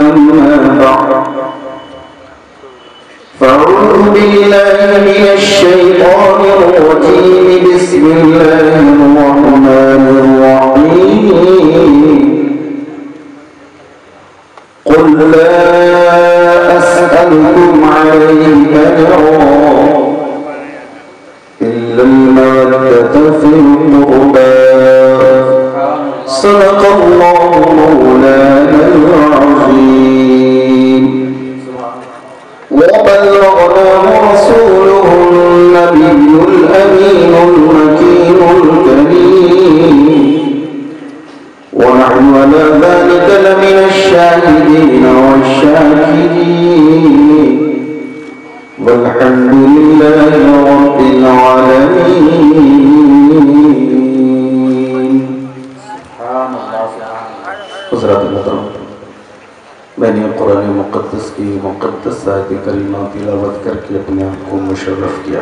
أما بعد فأعوذ بالله من الشيطان الرجيم بسم الله الرحمن الرحيم قل لا أسألكم عليه أجرا إلا المودة في القربى صدق الله مولانا العظيم وبلغناه رسوله النبي الأمين المكين الكريم ونحن على ذلك لمن الشاهدين والشاكرين والحمد لله رب العالمين. حضرات محترم، میں نے قرآن مقدس کی مقدس آیت کریمہ تلاوت کر کے اپنے آپ کو مشرف کیا.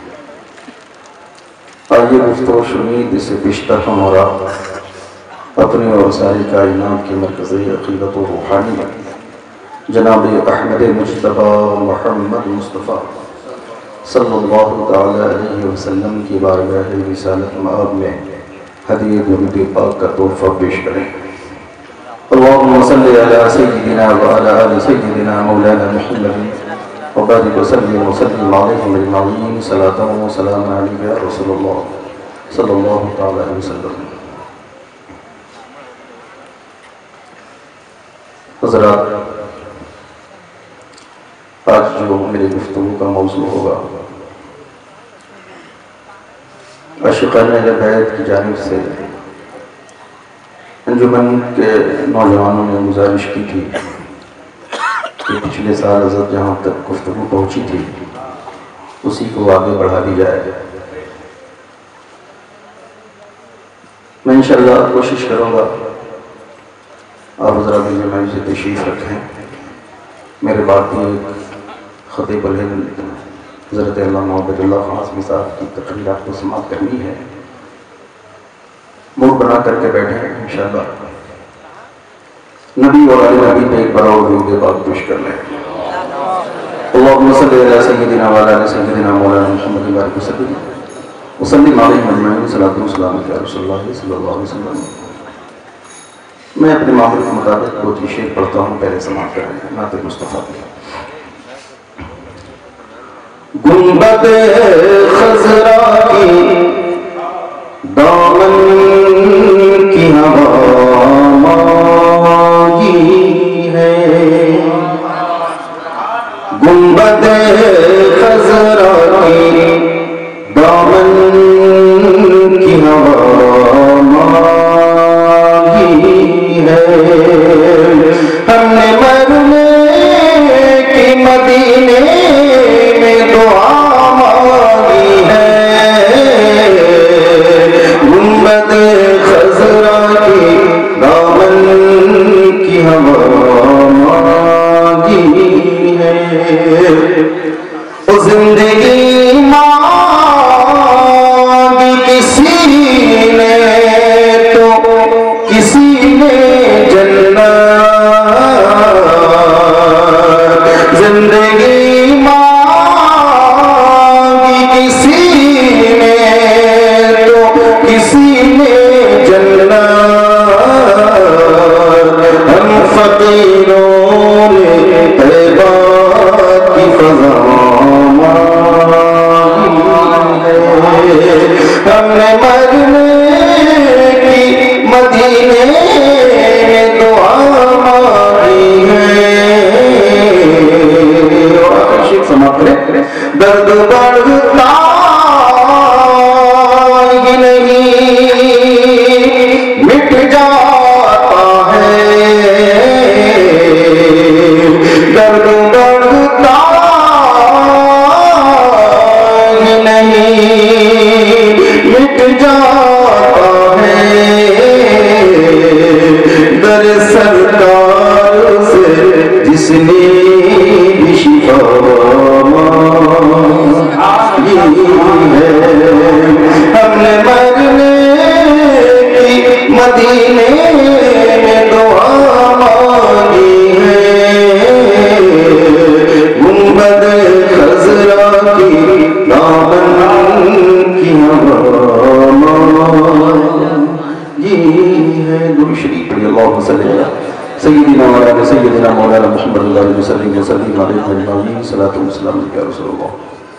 آئیے گفتگو شنید سے بیشتر ہمارا اپنے اور ساری کائنات کی مرکزی عقیدت و روحانیت جناب احمد مجتبی محمد مصطفیٰ صلی اللہ تعالی علیہ وسلم کی بارگاہ رسالت مآب میں ہدیہ درود پاک کا تحفہ پیش کریں. اللهم صل على سيدنا وعلى آل سيدنا مولانا محمد وبارك وسلم عليه اجمعين صلاة وسلام عليك يا رسول الله صلی اللہ تعالی علیہ وسلم. حضرات، آج جو میری گفتگو کا موضوع ہوگا عاشقان اہل بیت کی جانب سے انجمن کے نوجوانوں نے گزارش کی تھی کہ پچھلے سال حضرت جہاں تک گفتگو پہنچی تھی اسی کو آگے بڑھا دی جائے. میں انشاءاللہ کوشش کروں گا آپ حضرات جمعی سے تشریف رکھیں. میرے بعد بھی خطیب الہند حضرت علامہ عبید اللہ خان صاحب کی تقریرات کو سماعت کرنی ہے. موڈ بنا کر کے بیٹھیں انشاءاللہ. نبی اور علی نبی پہ ایک بڑا درود پاک پیش کر لیں. اللہم صلی علی سیدنا وعلی آل سیدنا مولانا محمد بارک وسلم وسلم علیہ اجمعین صلاۃ و سلام علی رسول اللہ صلی اللہ علیہ وسلم. میں اپنے معمول کے مطابق دو شعر پڑھتا ہوں، پہلے سماعت کریں. نعت مصطفیٰ کی. گنبد خضرا کی دامن کی ہوا مانگی ہے، گنبد خضرا کی دامن کی ہوا مانگی ہے. ہم نے مرنے کی مدینے میں دعا مانگی ہے، گنبد خضرا کی دامن کی ہوا مانگی ہے. وہ زندگی مانگی کسی نے تو کسی نے جنت، زندگی مانگی کسی نے تو کسی نے جنت. ہم فقیروں نے طیبہ کی فضا مانگی ہے، ہم نے مرنے کی مدینے میں دعا مانگی ہے. سماعت کریں. درد بڑھتا ہی نہیں مٹ جاتا ہے، درد بڑھتا ہی نہیں مٹ جاتا ہے. در سرکار سے جس نے بھی شفا مانگی ہے، ہم نے مرنے کی مدینے میں دعا مانگی ہے. سیدنا مولانا سیدنا مولانا محمد اللہ علیہ وسلم وسلم علیہ صلاۃ والسلام یا رسول اللہ۔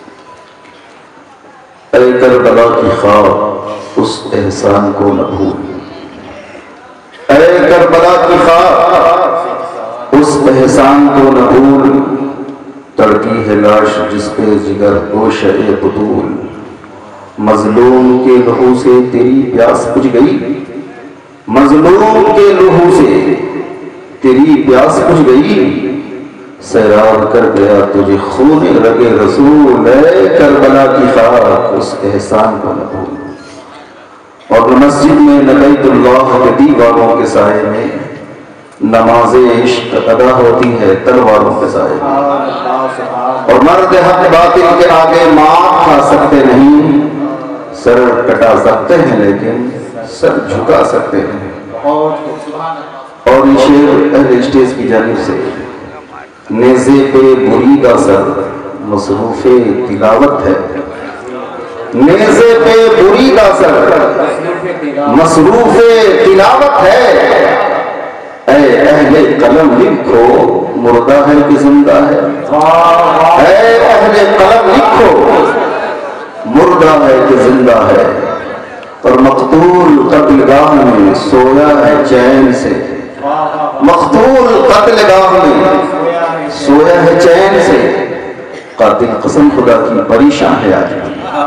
اے کربلا کی خاک اس احسان کو نہ بھول، اے کربلا کی خاک اس احسان کو نہ بھول، تڑپی ہے لاش جس پہ جگر گوشہ بطول، مظلوم کے لہو سے تیری پیاس بجھ گئی، مظلوم کے لہو سے تیری پیاس بجھ گئی، سیراب کر گیا تجھے خون رگ رسول، اے کربلا کی خاک اس احسان کو نہ بھول۔ اور مسجد میں نہ بیت اللہ کے دیواروں کے سائے میں نماز عشق ادا ہوتی ہے تلواروں کے سائے میں، اور مرد حق باطل کے آگے مار کھا سکتے نہیں، سر کٹا سکتے ہیں لیکن سر جھکا سکتے ہیں۔ اور یہ شعر اہل اسٹیج کی جانب سے، نیزے پہ بری کا سر مصروف تلاوت ہے، نیزے پہ بری کا سر مصروف تلاوت ہے، اے اہل قلم لکھو مردہ ہے کہ زندہ ہے، اے اہل قلم لکھو مردہ ہے کہ زندہ ہے، اور مقتول قتل گاہ میں سویا ہے چین سے، مقتول قتل گاہ میں سویا ہے چین سے، قاتل قسم خدا کی پریشان ہے آج۔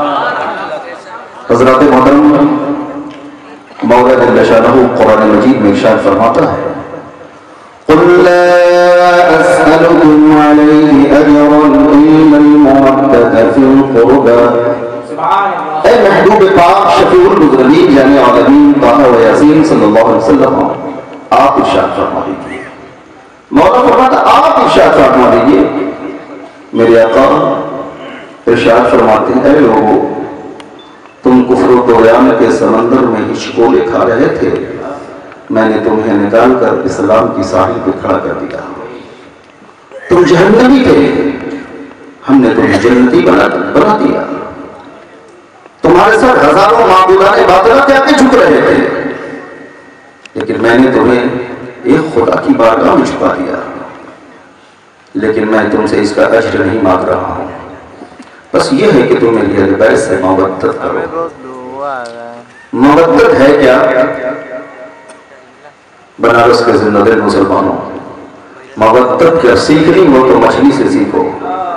حضرات محترم، مولا جل شانہ قرآن مجید میں ارشاد فرماتا ہے، قل لا أسألكم عليه أجرا إلا المودة في القربى۔ اے محبوب پاک شفیع المذنبین جامع عالمین طه و یاسین صلی اللہ علیہ وسلم، آپ ارشاد فرما دیجیے، مولا فرماتا آپ ارشاد فرما دیجیے، میرے آقا ارشاد فرماتے ہیں، اے لوگو تم کفر و طغیان کے سمندر میں ہچکولے کھا رہے تھے، میں نے تمہیں نکال کر اسلام کی ساحل پہ کھڑا کر دیا، تم جہنمی تھے، ہم نے تمہیں جنتی بنا دیا، تمہارے ساتھ ہزاروں معبودان باطلہ کے آگے جھک رہے تھے، لیکن میں نے تمہیں ایک خدا کی بارگاہ میں چھپا دیا، لیکن میں تم سے اس کا اجر نہیں مانگ رہا ہوں، بس یہ ہے کہ تم میری اہل بیت سے محبت کرو۔ محبت ہے کیا؟ بنارس کے زندہ دل مسلمانوں، محبت کیا سیکھنی ہو تو مچھلی سے سیکھو،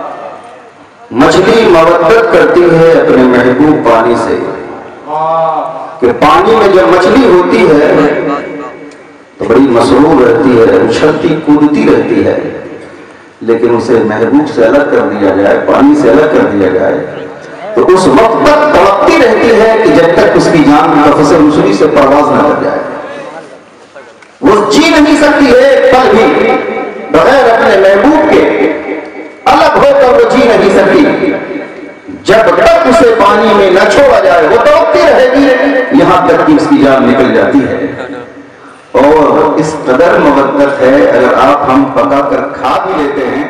مچھلی محبت کرتی ہے اپنے محبوب پانی سے، کہ پانی میں جب مچھلی ہوتی ہے تو بڑی مسرور رہتی ہے، اچھلتی کودتی رہتی ہے، لیکن اسے محبوب سے الگ کر دیا جائے، پانی سے الگ کر دیا جائے تو اس وقت تک تڑپتی رہتی ہے کہ جب تک اس کی جان قفس رسولی سے پرواز نہ کر جائے، وہ جی نہیں سکتی ہے پل بھی بغیر اپنے محبوب کے، الگ ہو کر وہ جی نہیں سکتی، جب تک اسے پانی میں نہ چھوڑا جائے وہ تڑپتی رہے گی یہاں تک کہ اس کی جان نکل جاتی ہے۔ اور اس قدر محبت ہے، اگر آپ ہم پکا کر کھا بھی لیتے ہیں